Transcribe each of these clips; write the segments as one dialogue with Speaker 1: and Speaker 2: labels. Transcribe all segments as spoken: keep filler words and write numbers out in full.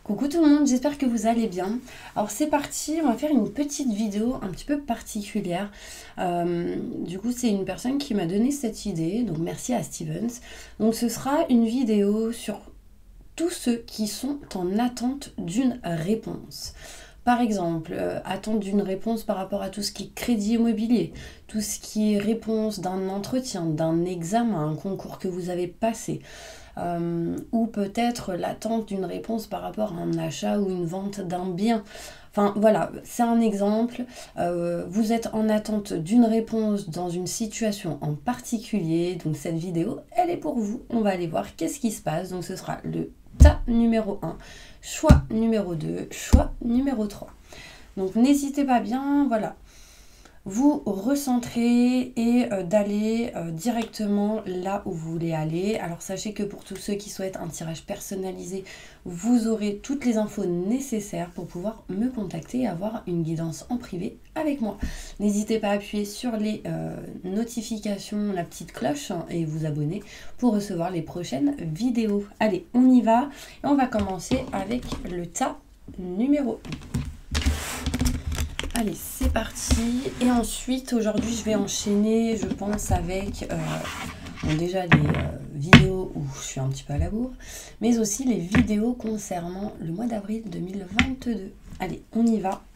Speaker 1: Coucou tout le monde, j'espère que vous allez bien. Alors c'est parti, on va faire une petite vidéo un petit peu particulière. Euh, du coup c'est une personne qui m'a donné cette idée, donc merci à Stevens. Donc ce sera une vidéo sur tous ceux qui sont en attente d'une réponse. Par exemple, euh, attente d'une réponse par rapport à tout ce qui est crédit immobilier, tout ce qui est réponse d'un entretien, d'un examen, un concours que vous avez passé. Euh, ou peut-être l'attente d'une réponse par rapport à un achat ou une vente d'un bien. Enfin voilà, c'est un exemple. Euh, vous êtes en attente d'une réponse dans une situation en particulier. Donc cette vidéo, elle est pour vous. On va aller voir qu'est-ce qui se passe. Donc ce sera le tas numéro un, choix numéro deux, choix numéro trois. Donc n'hésitez pas bien, voilà. Vous recentrer et euh, d'aller euh, directement là où vous voulez aller. Alors sachez que pour tous ceux qui souhaitent un tirage personnalisé, vous aurez toutes les infos nécessaires pour pouvoir me contacter et avoir une guidance en privé avec moi. N'hésitez pas à appuyer sur les euh, notifications, la petite cloche hein, et vous abonner pour recevoir les prochaines vidéos. Allez, on y va et on va commencer avec le tas numéro un. Allez, c'est parti. Et ensuite, aujourd'hui, je vais enchaîner, je pense, avec euh, bon, déjà les euh, vidéos où je suis un petit peu à la bourre, mais aussi les vidéos concernant le mois d'avril deux mille vingt-deux. Allez, on y va.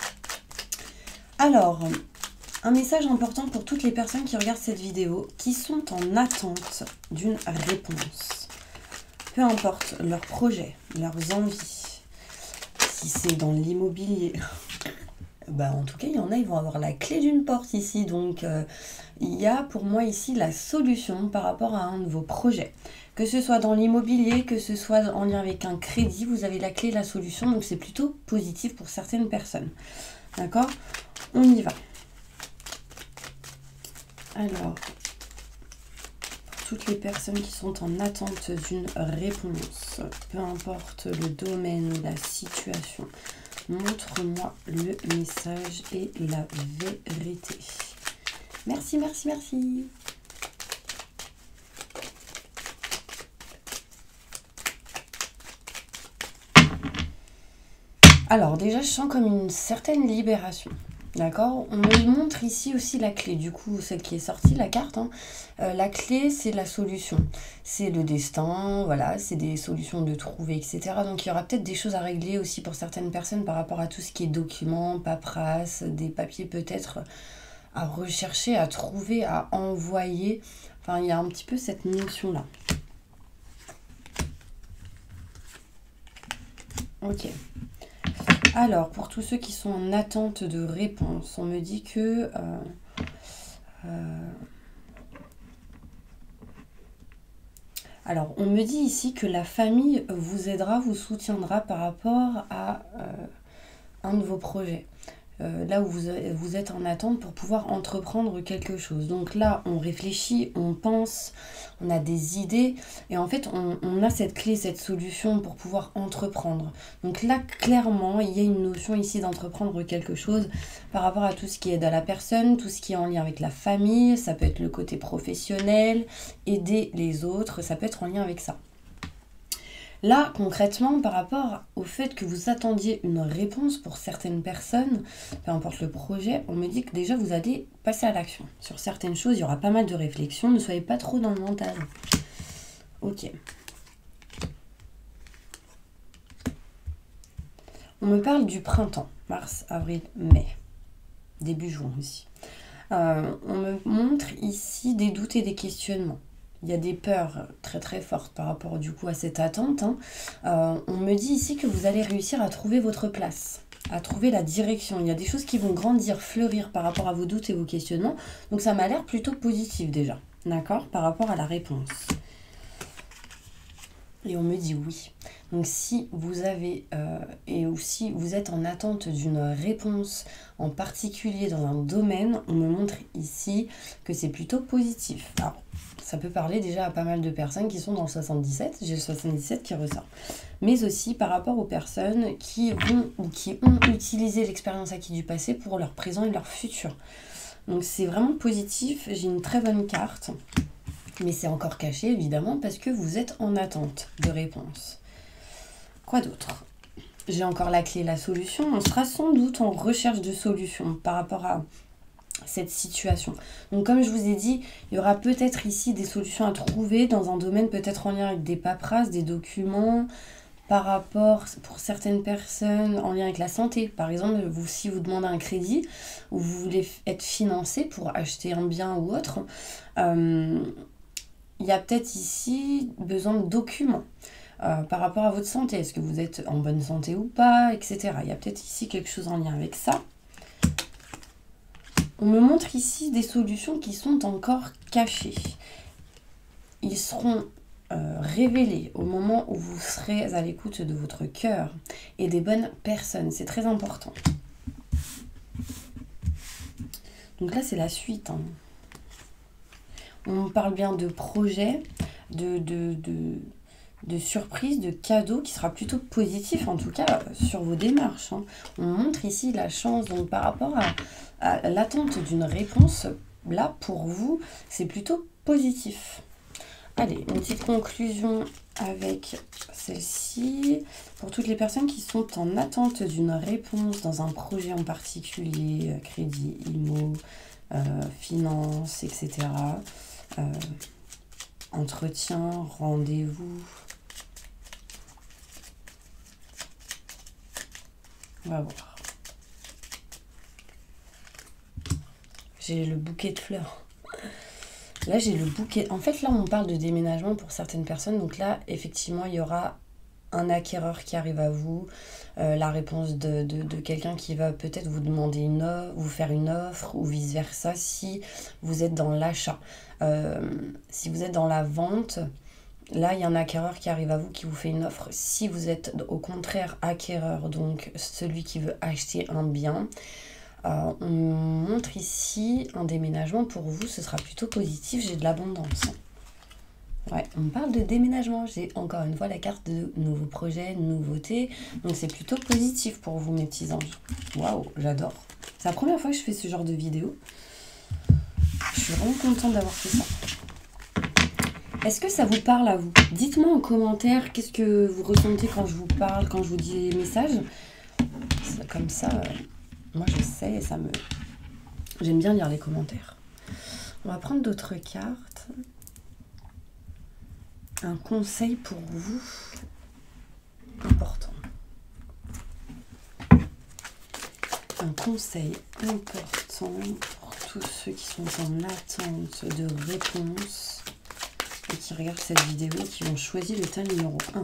Speaker 1: Alors, un message important pour toutes les personnes qui regardent cette vidéo, qui sont en attente d'une réponse. Peu importe leurs projets, leurs envies, si c'est dans l'immobilier... Bah, en tout cas, il y en a, ils vont avoir la clé d'une porte ici. Donc, euh, il y a pour moi ici la solution par rapport à un de vos projets. Que ce soit dans l'immobilier, que ce soit en lien avec un crédit, vous avez la clé, la solution. Donc, c'est plutôt positif pour certaines personnes. D'accord? On y va. Alors, pour toutes les personnes qui sont en attente d'une réponse, peu importe le domaine ou la situation, montre-moi le message et la vérité. Merci, merci, merci. Alors déjà, je sens comme une certaine libération. D'accord? On me montre ici aussi la clé, du coup, celle qui est sortie, la carte. Hein. Euh, la clé, c'est la solution. C'est le destin, voilà, c'est des solutions de trouver, et cetera. Donc, il y aura peut-être des choses à régler aussi pour certaines personnes par rapport à tout ce qui est documents, paperasse, des papiers peut-être à rechercher, à trouver, à envoyer. Enfin, il y a un petit peu cette notion-là. Ok. Alors, pour tous ceux qui sont en attente de réponse, on me dit que... Euh, euh, alors, on me dit ici que la famille vous aidera, vous soutiendra par rapport à euh, un de vos projets. Euh, là où vous, vous êtes en attente pour pouvoir entreprendre quelque chose. Donc là, on réfléchit, on pense, on a des idées et en fait, on, on a cette clé, cette solution pour pouvoir entreprendre. Donc là, clairement, il y a une notion ici d'entreprendre quelque chose par rapport à tout ce qui aide à la personne, tout ce qui est en lien avec la famille, ça peut être le côté professionnel, aider les autres, ça peut être en lien avec ça. Là, concrètement, par rapport au fait que vous attendiez une réponse pour certaines personnes, peu importe le projet, on me dit que déjà vous allez passer à l'action. Sur certaines choses, il y aura pas mal de réflexions, ne soyez pas trop dans le mental. Ok. On me parle du printemps, mars, avril, mai, début juin aussi. Euh, on me montre ici des doutes et des questionnements. Il y a des peurs très très fortes par rapport du coup à cette attente. Hein. Euh, on me dit ici que vous allez réussir à trouver votre place, à trouver la direction. Il y a des choses qui vont grandir, fleurir par rapport à vos doutes et vos questionnements. Donc ça m'a l'air plutôt positif déjà, d'accord, par rapport à la réponse. Et on me dit oui. Donc si vous avez, euh, et aussi vous êtes en attente d'une réponse en particulier dans un domaine, on me montre ici que c'est plutôt positif. Alors, ça peut parler déjà à pas mal de personnes qui sont dans le soixante-dix-sept, j'ai le soixante-dix-sept qui ressort. Mais aussi par rapport aux personnes qui vont ou qui ont utilisé l'expérience acquise du passé pour leur présent et leur futur. Donc c'est vraiment positif, j'ai une très bonne carte. Mais c'est encore caché évidemment parce que vous êtes en attente de réponse. Quoi d'autre? j'ai encore la clé, la solution. On sera sans doute en recherche de solution par rapport à cette situation. Donc comme je vous ai dit, il y aura peut-être ici des solutions à trouver dans un domaine peut-être en lien avec des paperasses, des documents, par rapport, pour certaines personnes, en lien avec la santé. Par exemple, vous, si vous demandez un crédit ou vous voulez être financé pour acheter un bien ou autre, euh, il y a peut-être ici besoin de documents. Euh, par rapport à votre santé, est-ce que vous êtes en bonne santé ou pas, et cetera. Il y a peut-être ici quelque chose en lien avec ça. On me montre ici des solutions qui sont encore cachées. Ils seront euh, révélés au moment où vous serez à l'écoute de votre cœur et des bonnes personnes. C'est très important. Donc là, c'est la suite. Hein. On parle bien de projets, de... de, de de surprise, de cadeau qui sera plutôt positif en tout cas sur vos démarches. Hein. On montre ici la chance, donc par rapport à, à l'attente d'une réponse, là pour vous, c'est plutôt positif. Allez, une petite conclusion avec celle-ci. Pour toutes les personnes qui sont en attente d'une réponse dans un projet en particulier, crédit, immo, euh, finance, et cetera. Euh, entretien, rendez-vous. On va voir. J'ai le bouquet de fleurs. Là, j'ai le bouquet. En fait, là, on parle de déménagement pour certaines personnes. Donc là, effectivement, il y aura un acquéreur qui arrive à vous. Euh, la réponse de, de, de quelqu'un qui va peut-être vous demander une offre, vous faire une offre ou vice-versa si vous êtes dans l'achat. Euh, si vous êtes dans la vente... Là, il y a un acquéreur qui arrive à vous, qui vous fait une offre. Si vous êtes au contraire acquéreur, donc celui qui veut acheter un bien, euh, on montre ici un déménagement pour vous. Ce sera plutôt positif, j'ai de l'abondance. Ouais, on parle de déménagement. J'ai encore une fois la carte de nouveaux projets, nouveautés. Donc c'est plutôt positif pour vous, mes petits anges. Waouh, j'adore. C'est la première fois que je fais ce genre de vidéo. Je suis vraiment contente d'avoir fait ça. Est-ce que ça vous parle à vous? Dites-moi en commentaire qu'est-ce que vous ressentez quand je vous parle, quand je vous dis les messages. Comme ça, euh, moi je sais et ça me... J'aime bien lire les commentaires. On va prendre d'autres cartes. Un conseil pour vous important. Un conseil important pour tous ceux qui sont en attente de réponse et qui regardent cette vidéo et qui ont choisi le tas numéro un.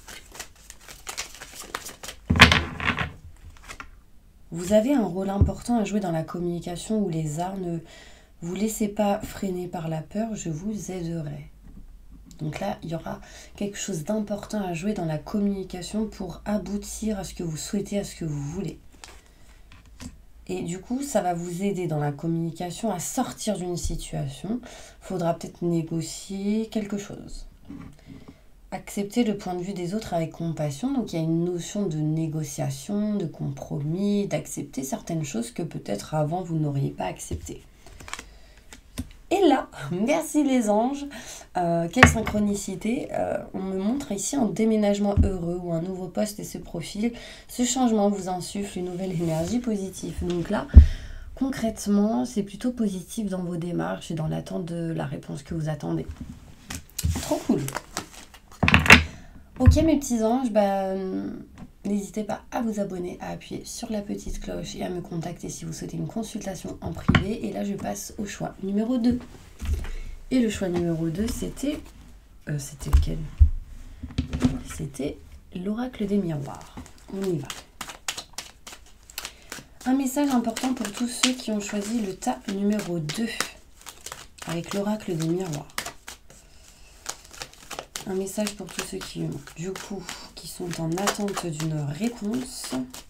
Speaker 1: Vous avez un rôle important à jouer dans la communication ou les arts. Ne vous laissez pas freiner par la peur, je vous aiderai. Donc là, il y aura quelque chose d'important à jouer dans la communication pour aboutir à ce que vous souhaitez, à ce que vous voulez. Et du coup, ça va vous aider dans la communication à sortir d'une situation. Il faudra peut-être négocier quelque chose. Accepter le point de vue des autres avec compassion. Donc il y a une notion de négociation, de compromis, d'accepter certaines choses que peut-être avant vous n'auriez pas acceptées. Et là, merci les anges, euh, quelle synchronicité, euh, on me montre ici un déménagement heureux ou un nouveau poste et ce profil. Ce changement vous insuffle une nouvelle énergie positive. Donc là, concrètement, c'est plutôt positif dans vos démarches et dans l'attente de la réponse que vous attendez. Trop cool. Ok mes petits anges, bah, n'hésitez pas à vous abonner, à appuyer sur la petite cloche et à me contacter si vous souhaitez une consultation en privé. Et là, je passe au choix numéro deux. Et le choix numéro deux, c'était... Euh, c'était lequel? C'était l'oracle des miroirs. On y va. Un message important pour tous ceux qui ont choisi le tas numéro deux avec l'oracle des miroirs. Un message pour tous ceux qui, du coup, qui sont en attente d'une réponse,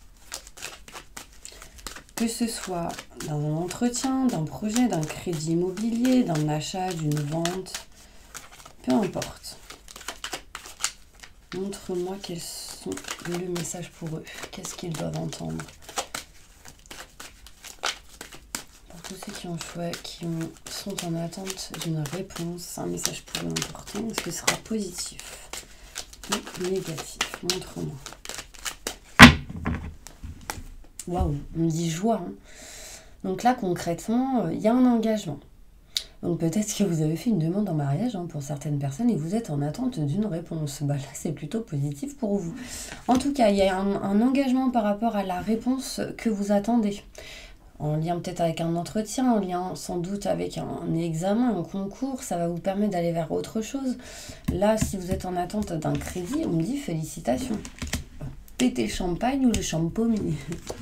Speaker 1: que ce soit dans un entretien, d'un projet, d'un crédit immobilier, d'un achat, d'une vente, peu importe. Montre-moi quels sont les messages pour eux, qu'est-ce qu'ils doivent entendre. Pour tous ceux qui ont choisi, qui ont, sont en attente d'une réponse, un message pour eux important, est-ce que ce sera positif ou négatif? Montre-moi. Waouh, on me dit joie. Hein. Donc là, concrètement, il y a un engagement. Donc peut-être que vous avez fait une demande en mariage hein, pour certaines personnes et vous êtes en attente d'une réponse. Bah là, c'est plutôt positif pour vous. En tout cas, il y a un, un engagement par rapport à la réponse que vous attendez. En lien peut-être avec un entretien, en lien sans doute avec un, un examen, un concours, ça va vous permettre d'aller vers autre chose. Là, si vous êtes en attente d'un crédit, on me dit félicitations. Pétez champagne ou le champomis.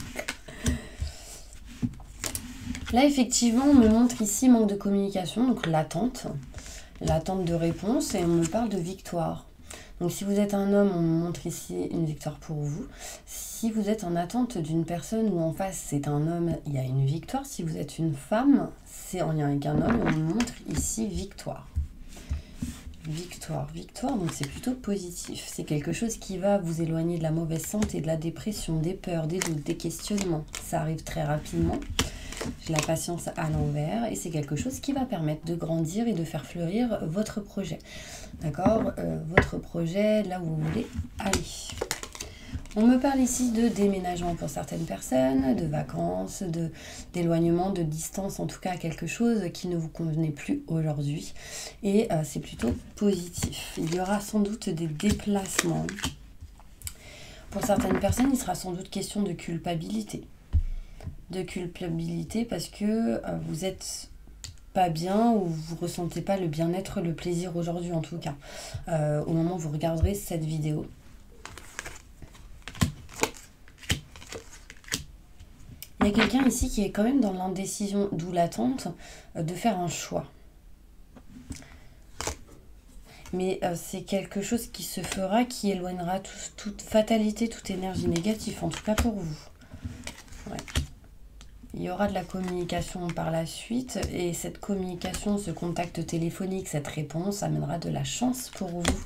Speaker 1: Là, effectivement, on me montre ici manque de communication, donc l'attente, l'attente de réponse, et on me parle de victoire. Donc, si vous êtes un homme, on me montre ici une victoire pour vous. Si vous êtes en attente d'une personne ou en face, c'est un homme, il y a une victoire. Si vous êtes une femme, c'est en lien avec un homme, on me montre ici victoire. Victoire, victoire, donc c'est plutôt positif. C'est quelque chose qui va vous éloigner de la mauvaise santé, de la dépression, des peurs, des doutes, des questionnements. Ça arrive très rapidement. J'ai la patience à l'envers et c'est quelque chose qui va permettre de grandir et de faire fleurir votre projet. D'accord, euh, votre projet là où vous voulez aller. On me parle ici de déménagement pour certaines personnes, de vacances, de, d'éloignement, de distance, en tout cas quelque chose qui ne vous convenait plus aujourd'hui. Et euh, c'est plutôt positif. Il y aura sans doute des déplacements. Pour certaines personnes, il sera sans doute question de culpabilité. De culpabilité parce que euh, vous êtes pas bien ou vous ressentez pas le bien-être, le plaisir aujourd'hui en tout cas, euh, au moment où vous regarderez cette vidéo. Il y a quelqu'un ici qui est quand même dans l'indécision, d'où l'attente euh, de faire un choix. Mais euh, c'est quelque chose qui se fera, qui éloignera tout, toute fatalité, toute énergie négative, en tout cas pour vous. Ouais. Il y aura de la communication par la suite et cette communication, ce contact téléphonique, cette réponse amènera de la chance pour vous.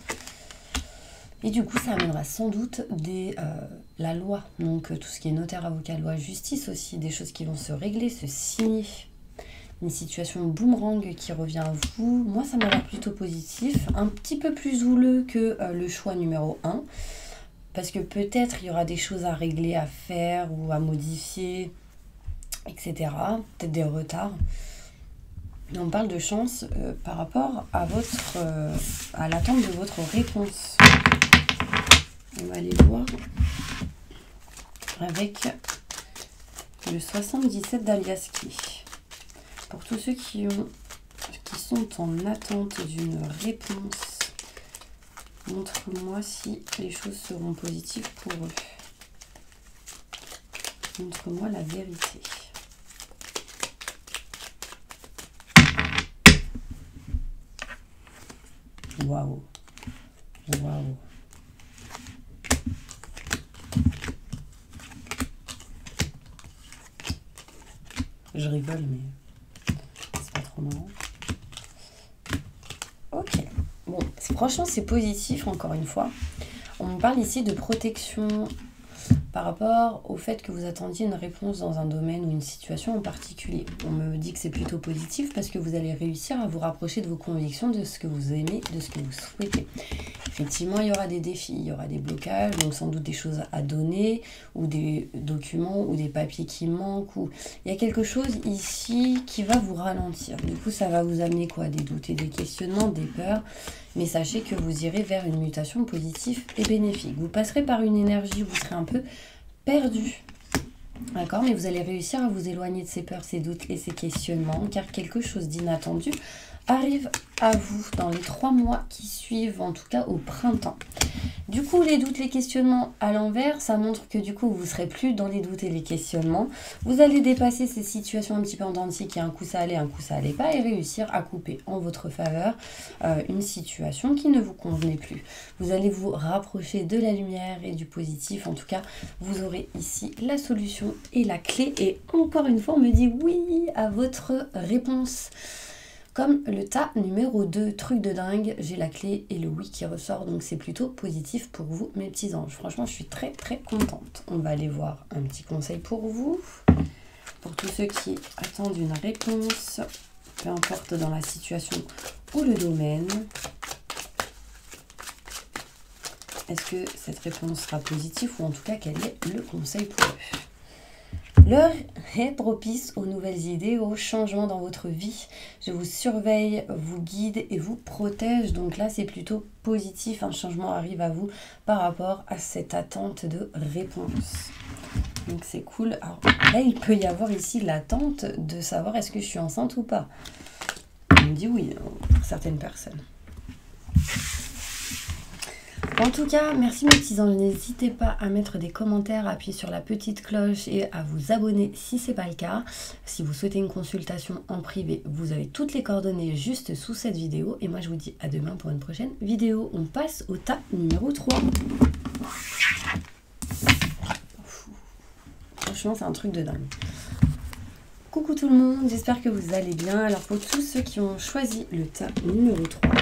Speaker 1: Et du coup, ça amènera sans doute des, euh, la loi, donc tout ce qui est notaire, avocat, loi, justice aussi, des choses qui vont se régler, se signer. Une situation boomerang qui revient à vous. Moi, ça m'a l'air plutôt positif, un petit peu plus houleux que euh, le choix numéro un, parce que peut-être il y aura des choses à régler, à faire ou à modifier, et cetera. Peut-être des retards. On parle de chance euh, par rapport à votre euh, à l'attente de votre réponse. On va aller voir avec le soixante-dix-sept d'Aliaski. Pour tous ceux qui ont qui sont en attente d'une réponse, montre-moi si les choses seront positives pour eux. Montre-moi la vérité. Waouh, waouh. Je rigole, mais c'est pas trop marrant. Ok, bon, franchement, c'est positif, encore une fois. On me parle ici de protection par rapport au fait que vous attendiez une réponse dans un domaine ou une situation en particulier. On me dit que c'est plutôt positif parce que vous allez réussir à vous rapprocher de vos convictions, de ce que vous aimez, de ce que vous souhaitez. Effectivement, il y aura des défis, il y aura des blocages, donc sans doute des choses à donner, ou des documents, ou des papiers qui manquent, ou il y a quelque chose ici qui va vous ralentir. Du coup, ça va vous amener quoi? Des doutes et des questionnements, des peurs, mais sachez que vous irez vers une mutation positive et bénéfique. Vous passerez par une énergie où vous serez un peu perdu. D'accord, mais vous allez réussir à vous éloigner de ces peurs, ces doutes et ces questionnements, car quelque chose d'inattendu arrive à vous dans les trois mois qui suivent, en tout cas au printemps. Du coup, les doutes, les questionnements à l'envers, ça montre que du coup, vous ne serez plus dans les doutes et les questionnements. Vous allez dépasser ces situations un petit peu en dents de scie qui un coup ça allait, un coup ça allait pas, et réussir à couper en votre faveur euh, une situation qui ne vous convenait plus. Vous allez vous rapprocher de la lumière et du positif. En tout cas, vous aurez ici la solution et la clé. Et encore une fois, on me dit oui à votre réponse. Comme le tas numéro deux, truc de dingue, j'ai la clé et le oui qui ressort, donc c'est plutôt positif pour vous, mes petits anges. Franchement, je suis très très contente. On va aller voir un petit conseil pour vous, pour tous ceux qui attendent une réponse, peu importe dans la situation ou le domaine. Est-ce que cette réponse sera positive ou en tout cas quel est le conseil pour eux? L'heure est propice aux nouvelles idées, aux changements dans votre vie. Je vous surveille, vous guide et vous protège. Donc là, c'est plutôt positif. Un changement arrive à vous par rapport à cette attente de réponse. Donc c'est cool. Alors là, il peut y avoir ici l'attente de savoir est-ce que je suis enceinte ou pas. On me dit oui, pour certaines personnes. En tout cas, merci mes petits anges. N'hésitez pas à mettre des commentaires, à appuyer sur la petite cloche et à vous abonner si ce n'est pas le cas. Si vous souhaitez une consultation en privé, vous avez toutes les coordonnées juste sous cette vidéo. Et moi, je vous dis à demain pour une prochaine vidéo. On passe au tas numéro trois. Franchement, c'est un truc de dingue. Coucou tout le monde, j'espère que vous allez bien. Alors pour tous ceux qui ont choisi le tas numéro trois,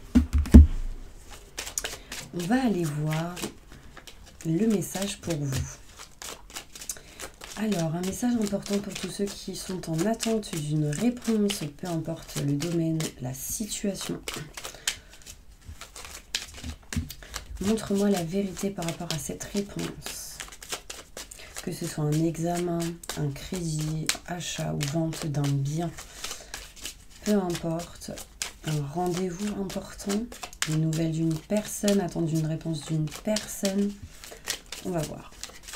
Speaker 1: on va aller voir le message pour vous. Alors, un message important pour tous ceux qui sont en attente d'une réponse, peu importe le domaine, la situation. Montre-moi la vérité par rapport à cette réponse. Que ce soit un examen, un crédit, achat ou vente d'un bien. Peu importe, un rendez-vous important. Des nouvelles d'une personne, attendre une réponse d'une personne. On va voir.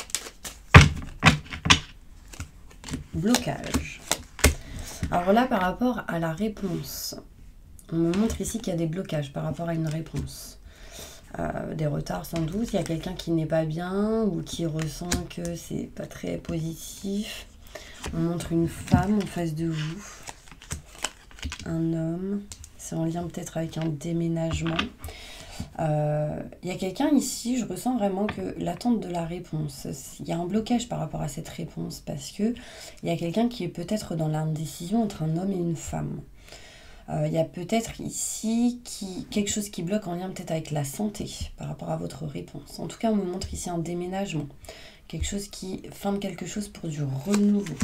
Speaker 1: Blocage. Alors là, par rapport à la réponse, on me montre ici qu'il y a des blocages par rapport à une réponse. Euh, des retards sans doute. Il y a quelqu'un qui n'est pas bien ou qui ressent que c'est pas très positif. On montre une femme en face de vous. Un homme. C'est en lien peut-être avec un déménagement. Euh, il y a quelqu'un ici, je ressens vraiment que l'attente de la réponse, il y a un blocage par rapport à cette réponse parce que il y a quelqu'un qui est peut-être dans l'indécision entre un homme et une femme. Euh, il y a peut-être ici qui, quelque chose qui bloque en lien peut-être avec la santé par rapport à votre réponse. En tout cas, on me montre ici un déménagement. Quelque chose qui, fin de quelque chose pour du renouveau.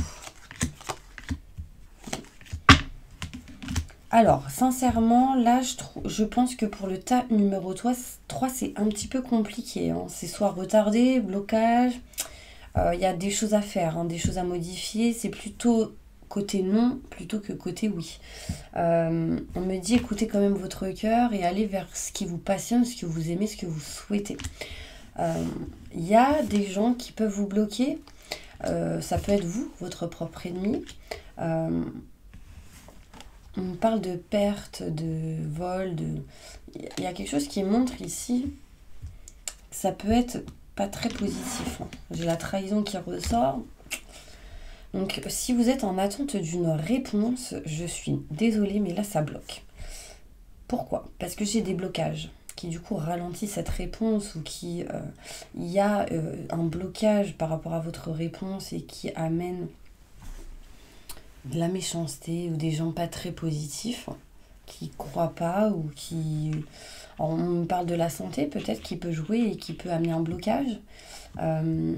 Speaker 1: Alors, sincèrement, là, je, je pense que pour le tas numéro trois, c'est un petit peu compliqué. Hein. C'est soit retardé, blocage, il euh, y a des choses à faire, hein, des choses à modifier. C'est plutôt côté non plutôt que côté oui. Euh, on me dit écoutez quand même votre cœur et allez vers ce qui vous passionne, ce que vous aimez, ce que vous souhaitez. Il euh, y a des gens qui peuvent vous bloquer. Euh, ça peut être vous, votre propre ennemi. Euh, On parle de perte, de vol, de... il y a quelque chose qui montre ici, ça peut être pas très positif. Hein. J'ai la trahison qui ressort. Donc si vous êtes en attente d'une réponse, je suis désolée, mais là ça bloque. Pourquoi? Parce que j'ai des blocages qui du coup ralentissent cette réponse ou qui... Euh, il y a euh, un blocage par rapport à votre réponse et qui amène de la méchanceté ou des gens pas très positifs qui croient pas ou qui... Alors, on me parle de la santé peut-être qui peut jouer et qui peut amener un blocage. Euh...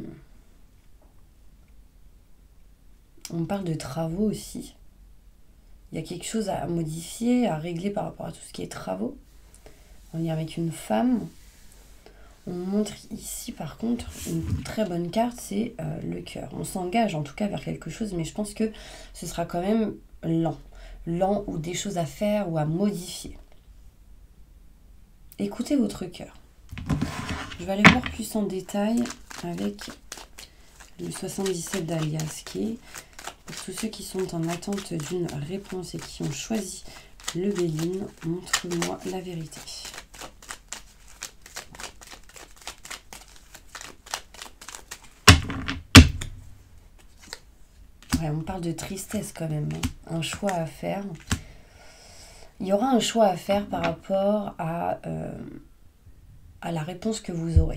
Speaker 1: On me parle de travaux aussi. Il y a quelque chose à modifier, à régler par rapport à tout ce qui est travaux. On est avec une femme. On montre ici par contre une très bonne carte, c'est euh, le cœur. On s'engage en tout cas vers quelque chose, mais je pense que ce sera quand même lent. Lent ou des choses à faire ou à modifier. Écoutez votre cœur. Je vais aller voir plus en détail avec le soixante-dix-sept d'Alias qui est pour tous ceux qui sont en attente d'une réponse et qui ont choisi le Béline. Montre-moi la vérité. Ouais, on parle de tristesse quand même, hein. Un choix à faire. Il y aura un choix à faire par rapport à, euh, à la réponse que vous aurez.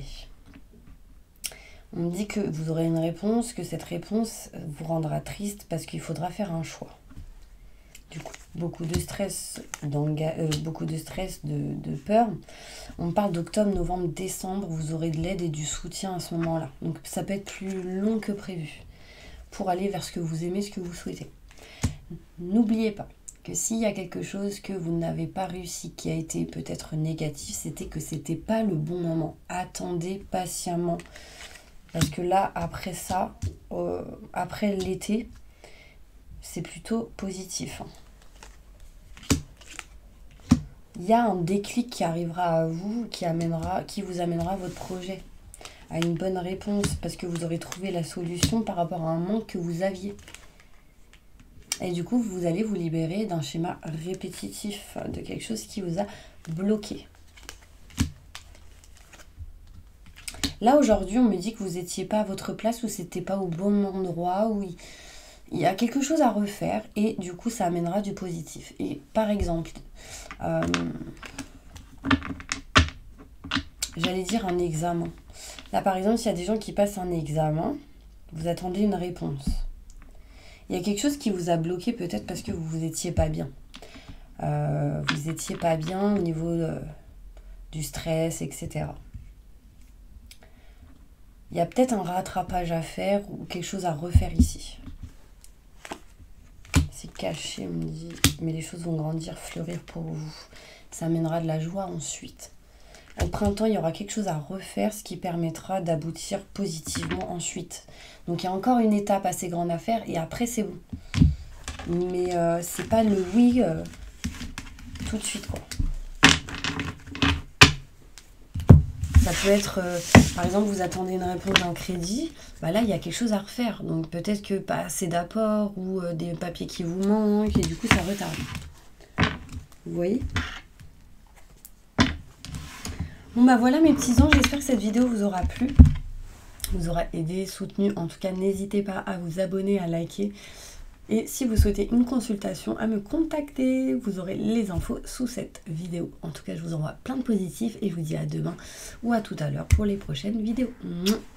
Speaker 1: On me dit que vous aurez une réponse, que cette réponse vous rendra triste parce qu'il faudra faire un choix. Du coup, beaucoup de stress, euh, beaucoup de stress, de, de peur. On parle d'octobre, novembre, décembre. Vous aurez de l'aide et du soutien à ce moment-là. Donc ça peut être plus long que prévu pour aller vers ce que vous aimez, ce que vous souhaitez. N'oubliez pas que s'il y a quelque chose que vous n'avez pas réussi, qui a été peut-être négatif, c'était que c'était pas le bon moment. Attendez patiemment. Parce que là, après ça, euh, après l'été, c'est plutôt positif. Il y a un déclic qui arrivera à vous, qui, amènera, qui vous amènera votre projet à une bonne réponse, parce que vous aurez trouvé la solution par rapport à un manque que vous aviez. Et du coup, vous allez vous libérer d'un schéma répétitif, de quelque chose qui vous a bloqué. Là, aujourd'hui, on me dit que vous n'étiez pas à votre place, ou c'était pas au bon endroit, ou il, il y a quelque chose à refaire, et du coup, ça amènera du positif. Et par exemple, euh, j'allais dire un examen. Là, par exemple, s'il y a des gens qui passent un examen, vous attendez une réponse. Il y a quelque chose qui vous a bloqué, peut-être parce que vous vous étiez pas bien. Euh, vous étiez pas bien au niveau de, du stress, et cetera. Il y a peut-être un rattrapage à faire ou quelque chose à refaire ici. C'est caché, on me dit, mais les choses vont grandir, fleurir pour vous. Ça amènera de la joie ensuite. Au printemps, il y aura quelque chose à refaire, ce qui permettra d'aboutir positivement ensuite. Donc il y a encore une étape assez grande à faire et après c'est bon. Mais euh, c'est pas le oui euh, tout de suite, quoi. Ça peut être, euh, par exemple, vous attendez une réponse d'un crédit, bah là, il y a quelque chose à refaire. Donc, peut-être que pas assez d'apport ou euh, des papiers qui vous manquent et du coup, ça retarde. Vous voyez ? Bon, bah voilà mes petits anges, j'espère que cette vidéo vous aura plu, vous aura aidé, soutenu. En tout cas, n'hésitez pas à vous abonner, à liker. Et si vous souhaitez une consultation, à me contacter. Vous aurez les infos sous cette vidéo. En tout cas, je vous envoie plein de positifs et je vous dis à demain ou à tout à l'heure pour les prochaines vidéos. Mouah.